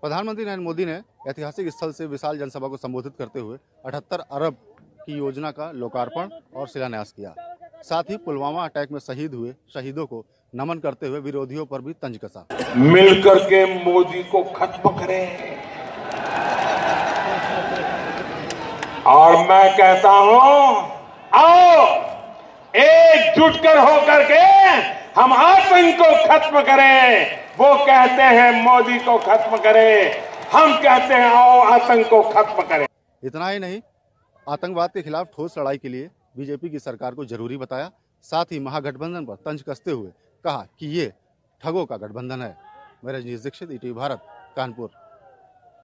प्रधानमंत्री नरेंद्र मोदी ने ऐतिहासिक स्थल से विशाल जनसभा को संबोधित करते हुए 78 अरब की योजना का लोकार्पण और शिलान्यास किया। साथ ही पुलवामा अटैक में शहीद हुए शहीदों को नमन करते हुए विरोधियों पर भी तंज कसा। मिलकर के मोदी को खत्म करें और मैं कहता हूं, आओ एकजुट कर होकर के हम आतंक को खत्म करें। वो कहते हैं मोदी को खत्म करें, हम कहते हैं आओ आतंक को खत्म करें। इतना ही नहीं, आतंकवाद के खिलाफ ठोस लड़ाई के लिए बीजेपी की सरकार को जरूरी बताया। साथ ही महागठबंधन पर तंज कसते हुए कहा कि ये ठगों का गठबंधन है। मैं रजनीश दीक्षित, ईटीवी भारत, कानपुर।